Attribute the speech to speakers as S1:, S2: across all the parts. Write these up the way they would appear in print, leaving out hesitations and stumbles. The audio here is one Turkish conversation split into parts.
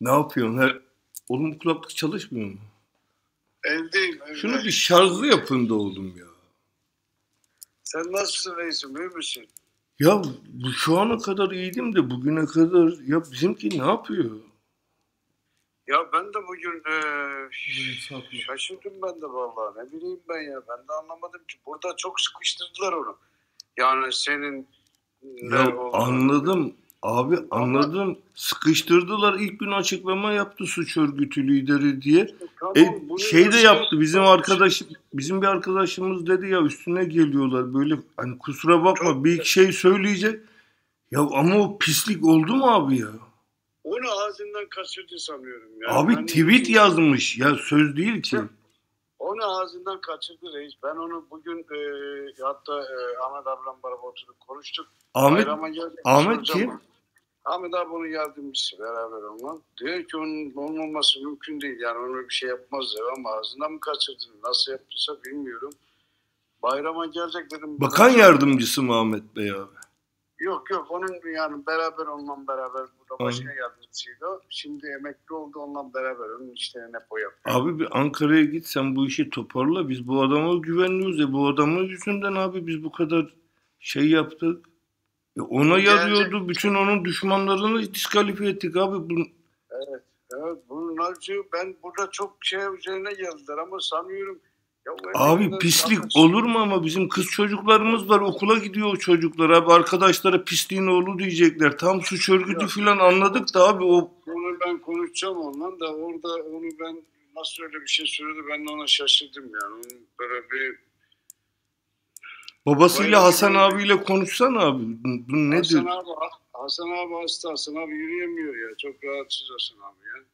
S1: Ne yapıyorsun? Oğlum bu kulaklık çalışmıyor mu?
S2: Evdeyim.
S1: Şunu bir şarjlı yapın da oğlum ya.
S2: Sen nasılsın reisim? İyi misin?
S1: Ya şu ana kadar iyiydim de bugüne kadar ya bizimki ne yapıyor?
S2: Ya ben de bugün şaşırdım ben de vallahi. Ne bileyim ben ya. Ben de anlamadım ki. Burada çok sıkıştırdılar onu. Yani senin
S1: Ya anladım. Abi anladım. Sıkıştırdılar. İlk gün açıklama yaptı suç örgütü lideri diye.
S2: Tamam,
S1: Şey de yaptı. Bizim bir arkadaşımız dedi ya üstüne geliyorlar. Böyle hani kusura bakma çok bir iki şey söyleyecek. Ya ama o pislik oldu mu abi ya?
S2: Onu ağzından kaçırdı sanıyorum. Yani
S1: abi
S2: ben
S1: tweet yazmış. Ya söz değil ki.
S2: Onu ağzından kaçırdı reis. Ben onu bugün hatta Ahmet ablam beraber oturduk konuştuk.
S1: Ahmet kim?
S2: Ahmet abi onun yardımcısı beraber onunla. Diyor ki onun olmaması mümkün değil. Yani onu bir şey yapmaz diyor ama ağzından mı kaçırdın? Nasıl yaptıysa bilmiyorum. Bayrama gelecek dedim.
S1: Bakan yardımcısı mı Ahmet Bey abi?
S2: Yok onun yani beraber onunla beraber burada başka yardımcısıydı o. Şimdi emekli oldu onunla beraber onun işlerini hep o yapıyor.
S1: Abi bir Ankara'ya git sen bu işi toparla. Biz bu adama güvenliyoruz ya bu adamın yüzünden abi biz bu kadar şey yaptık. Ona yarıyordu. Bütün onun düşmanlarını diskalifiye ettik abi.
S2: Evet. Bunlar ben burada çok şey üzerine geldiler ama sanıyorum ya
S1: abi pislik olur mu ama bizim kız çocuklarımız var okula gidiyor çocuklar abi arkadaşlara pisliğin oğlu diyecekler tam suç örgütü falan anladık da abi o.
S2: Onu ben konuşacağım ondan da orada onu ben nasıl öyle bir şey söyledi ben de ona şaşırdım yani onun böyle bir
S1: babasıyla Hasan abiyle konuşsana abi bu nedir?
S2: Hasan abi hasta Hasan abi yürüyemiyor ya çok rahatsız Hasan abi ya.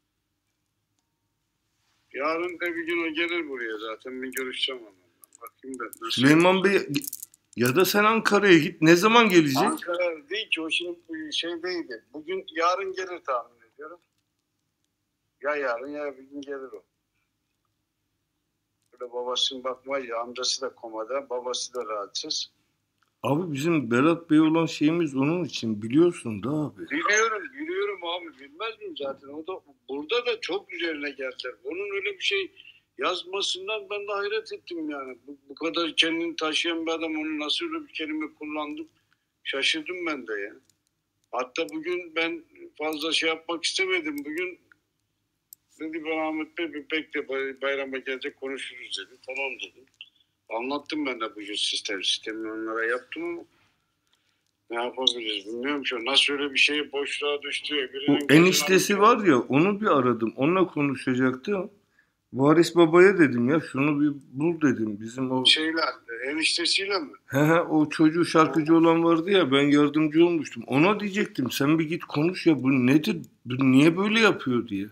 S2: Yarın da bir gün o gelir buraya zaten. Bir görüşeceğim onunla. Bakayım da.
S1: Süleyman Bey ya da sen Ankara'ya git. Ne zaman gelecek?
S2: Ankara değil ki. O şimdi şeydeydi. Yarın gelir tahmin ediyorum. Ya yarın ya bir gün gelir o. Burada babasının bakmayı amcası da komada. Babası da rahatsız.
S1: Abi bizim Berat Bey olan şeyimiz onun için biliyorsun da abi.
S2: Biliyorum abi bilmez miyim zaten o da burada da çok üzerine geldiler. Onun öyle bir şey yazmasından ben de hayret ettim yani. Bu kadar kendini taşıyan bir adam onu nasıl öyle bir kelime kullandı şaşırdım ben de ya. Hatta bugün ben fazla şey yapmak istemedim. Bugün dedi ben Ahmet Bey bir bekle bayrama gelecek konuşuruz dedi. Tamam dedim. Anlattım ben de bugün sistemini onlara yaptım ama ne yapabiliriz bilmiyorum ki. Nasıl öyle bir şey boşluğa düştü.
S1: O eniştesi var ya onu bir aradım. Onunla konuşacaktım. Varis babaya dedim ya şunu bir bul dedim. Bizim o...
S2: eniştesiyle mi?
S1: O çocuğu şarkıcı olan vardı ya ben yardımcı olmuştum. Ona diyecektim sen bir git konuş ya bu nedir? Bu niye böyle yapıyor diye.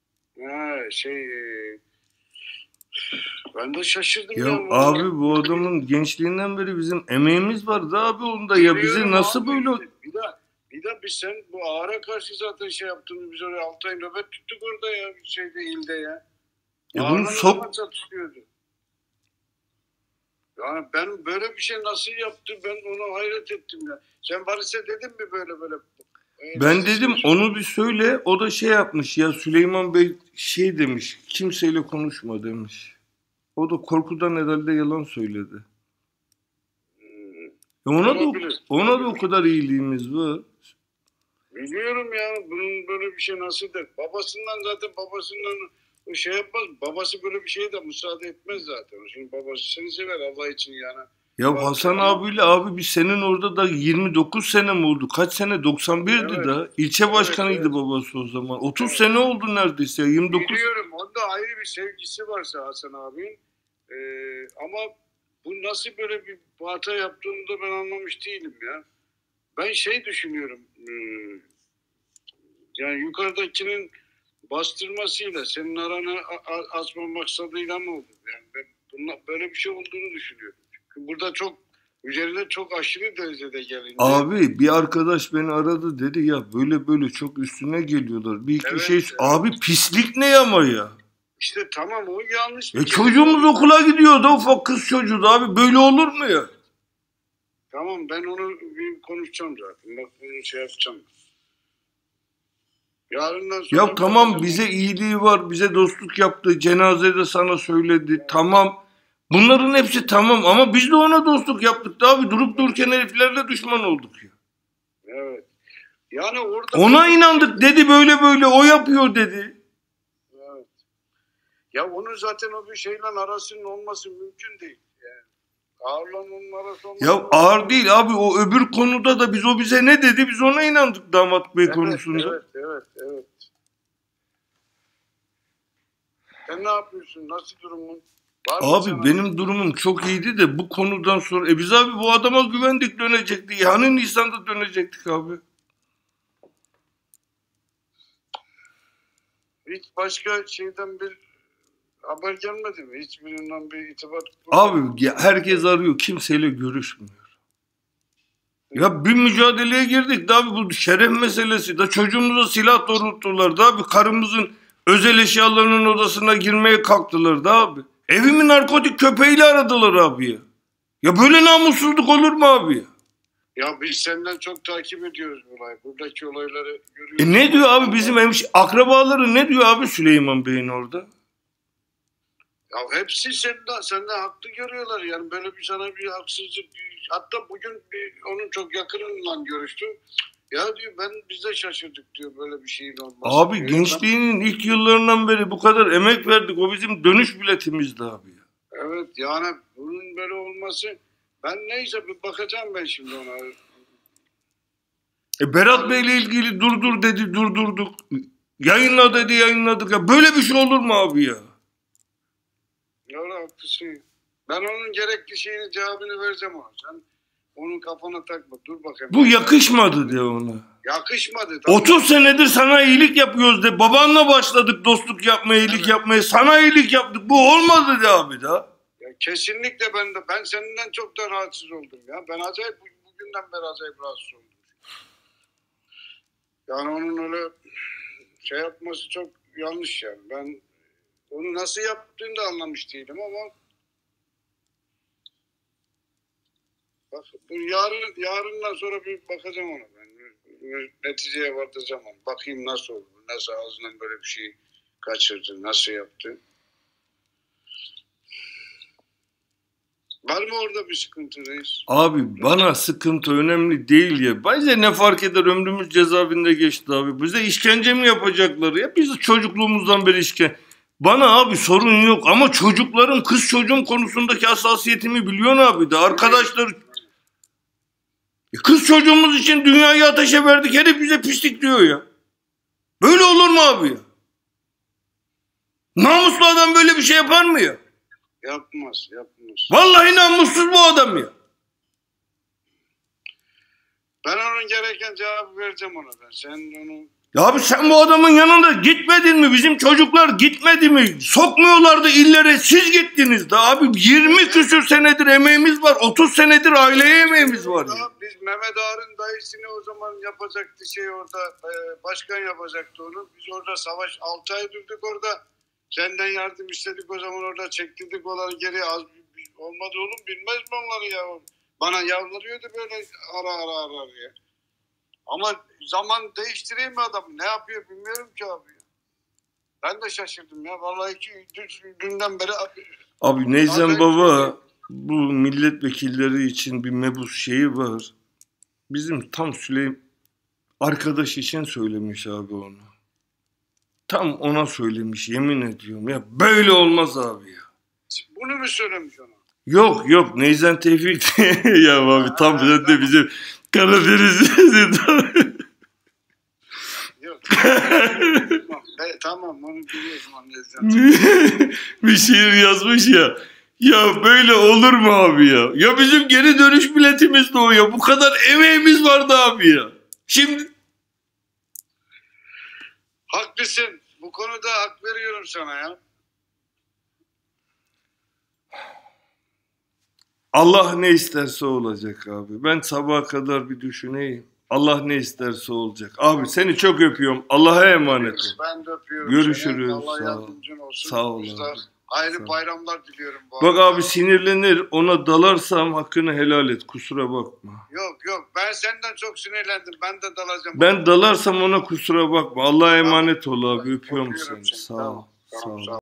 S2: Ben de şaşırdım
S1: ya abi bu adamın gençliğinden beri bizim emeğimiz vardı abi onda ya bizi nasıl
S2: abi,
S1: böyle...
S2: Bir de biz sen bu ağara karşı zaten şey yaptığımız biz oraya 6 ay nöbet tuttuk orada ya ilde ya.
S1: Bunu
S2: çatışıyordu. Yani ben böyle bir şey nasıl yaptı ben ona hayret ettim ya. Sen Varis'e dedin mi böyle?
S1: Ben dedim onu bir söyle o da şey yapmış ya Süleyman Bey şey demiş kimseyle konuşma demiş. O da korkudan herhalde yalan söyledi. Ona da o kadar iyiliğimiz var.
S2: Biliyorum ya bunun böyle bir şey nasıl der. Babasından o şey yapmaz. Babası böyle bir şeye de müsaade etmez zaten. Şimdi babası seni sever Allah için yani.
S1: Ya Hasan abiyle abi biz senin orada da 29 sene mi oldu? Kaç sene? 91'di da. İlçe başkanıydı babası o zaman. 30 sene oldu neredeyse. 29.
S2: Biliyorum. Onda ayrı bir sevgisi varsa Hasan abinin. Ama bu nasıl böyle bir hata yaptığını da ben anlamış değilim ya. Ben düşünüyorum. Yani yukarıdakinin bastırmasıyla senin aranı açma maksadıyla mı oldu? Yani ben böyle bir şey olduğunu düşünüyorum. Çünkü burada üzerine çok aşırı derecede gelince.
S1: Abi bir arkadaş beni aradı dedi ya böyle çok üstüne geliyorlar. Bir iki şey. Evet. Abi pislik ne ama ya?
S2: İşte tamam o yanlış.
S1: Çocuğumuz okula gidiyordu ufak kız çocuğu da abi böyle olur mu ya?
S2: Tamam ben onu bir konuşacağım zaten. Bak bunu şey yapacağım. Yarından sonra
S1: Ya tamam,
S2: bakacağım.
S1: bize iyiliği var, bize dostluk yaptı, cenazede sana söyledi, tamam. Bunların hepsi tamam ama biz de ona dostluk yaptık da abi, durup dururken heriflerle düşman olduk ya.
S2: Evet. Yani orada
S1: Ona inandık dedi, böyle böyle o yapıyor dedi.
S2: evet. Ya onun zaten o bir şeyle arasının olması mümkün değil. Yani ağırla onun arası olması.
S1: Ya ağır değil abi, o öbür konuda da o bize ne dedi, biz ona inandık damat bey
S2: Evet,
S1: konusunda.
S2: evet. Sen ne yapıyorsun? Nasıl durumun? Var mı
S1: Abi
S2: sana?
S1: benim durumum çok iyiydi de bu konudan sonra biz abi bu adama güvendik, dönecektik. Yani Nisan'da dönecektik abi.
S2: Hiç başka şeyden bir haber gelmedi mi? Hiçbirinden bir itibat
S1: Abi herkes arıyor, kimseyle görüşmüyor. Ya bir mücadeleye girdik de abi, bu şeref meselesi da, çocuğumuza silah doğrulttular da abi, karımızın özel eşyalarının odasına girmeye kalktılar da abi. Evimi narkotik köpeğiyle aradılar abi ya. Ya böyle namussuzluk olur mu abi ya?
S2: Ya biz senden çok takip ediyoruz bu olayı. Buradaki olayları görüyoruz.
S1: Ne diyor abi bizim akrabaları, ne diyor abi Süleyman Bey'in orada?
S2: Ya hepsi senden haklı görüyorlar. Yani böyle bir sana bir haksızlık. Hatta bugün onun çok yakınından görüştüm. Ya diyor biz de şaşırdık diyor böyle bir şeyin olması.
S1: Abi
S2: diyor.
S1: gençliğinin ilk yıllarından beri bu kadar emek verdik. O bizim dönüş biletimizdi abi ya.
S2: Evet yani bunun böyle olması, ben neyse bir bakacağım ben şimdi ona.
S1: Berat Bey'le ilgili durdur dedi, durdurduk. Yayınla dedi, yayınladık. Ya böyle bir şey olur mu abi ya?
S2: Doğru, haklısın. Ben onun gerekli şeyini, cevabını vereceğim ona. Sen onun kafana takma. Dur bakayım.
S1: Bu yakışmadı de ona.
S2: Yakışmadı. Tabii.
S1: 30 senedir sana iyilik yapıyoruz de. Babanla başladık dostluk yapmaya, iyilik
S2: Evet.
S1: yapmaya. Sana iyilik yaptık. Bu olmadı de abi da.
S2: Ya kesinlikle ben senden çok da rahatsız oldum ya. Ben acayip bugünden beri acayip rahatsız oldum. Yani onun öyle şey yapması çok yanlış yani. Ben onu nasıl yaptığını da anlamış değilim ama bak, bu yarından sonra bir bakacağım ona ben. Neticeye varacağım onu. Bakayım nasıl oldu. Nasıl ağzından böyle bir şey kaçırdı. Nasıl yaptı. Var mı orada bir sıkıntı reis?
S1: Abi bana sıkıntı önemli değil ya. Bize ne fark eder, ömrümüz cezaevinde geçti abi. Bize işkence mi yapacaklar ya? Biz çocukluğumuzdan beri Bana abi sorun yok ama çocuklarım, kız çocuğum konusundaki hassasiyetimi biliyorsun abi de. Arkadaşlar, kız çocuğumuz için dünyayı ateşe verdik, herif bize pislik diyor ya. Böyle olur mu abi ya? Namuslu adam böyle bir şey yapar mı ya?
S2: Yapmaz.
S1: Vallahi namussuz bu adam ya.
S2: Ben onun gereken cevabı vereceğim ona ben. Sen onu...
S1: Ya abi sen bu adamın yanında gitmedin mi? Bizim çocuklar gitmedi mi? Sokmuyorlardı illere, siz gittiniz de abi. 20 küsür senedir emeğimiz var. 30 senedir aileye emeğimiz var ya.
S2: Biz Mehmet Ağar'ın dayısını o zaman yapacaktı orada, başkan yapacaktı onu. Biz orada savaş 6 ay durduk orada. Senden yardım istedik o zaman, orada çektirdik onları geri. Olmadı oğlum, bilmez mi onları ya? Bana yalvarıyordu böyle ara ya. Ama zaman değiştireyim mi adamı? Ne yapıyor bilmiyorum ki abi. Ben de şaşırdım ya. Vallahi dünden beri...
S1: Abi Neyzen Baba bu milletvekilleri için bir mebus şeyi var. Bizim tam arkadaş için söylemiş abi onu. Tam ona söylemiş, yemin ediyorum ya. Böyle olmaz abi ya.
S2: Bunu mu söylemiş ona?
S1: Yok Neyzen Tevfik ya abi tam de bizim Karadeniz'in.
S2: Yok. Tamam onu biliyorsun Neyzen.
S1: Bir şiir yazmış ya. Ya böyle olur mu abi ya? Ya bizim geri dönüş biletimiz de o ya. Bu kadar emeğimiz vardı abi ya. Şimdi
S2: haklısın. Bu konuda hak veriyorum sana ya.
S1: Allah ne isterse olacak abi. Ben sabaha kadar bir düşüneyim. Allah ne isterse olacak. Abi seni çok öpüyorum. Allah'a emanet ol.
S2: Ben de öpüyorum.
S1: Görüşürüz.
S2: Allah
S1: Sağ ol.
S2: yardımcın olsun.
S1: Sağ ol
S2: Biz
S1: abi.
S2: de Hayırlı bayramlar diliyorum bu
S1: Bak
S2: arada.
S1: abi sinirlenir. Ona dalarsam hakkını helal et. Kusura bakma.
S2: Yok ben senden çok sinirlendim. Ben de dalacağım.
S1: Ben dalarsam ona kusura bakma. Allah'a emanet ol abi. Öpüyorum
S2: Öpüyorum
S1: seni.
S2: seni.
S1: Sağ ol.
S2: Tamam,
S1: Sağ ol.
S2: sağ ol.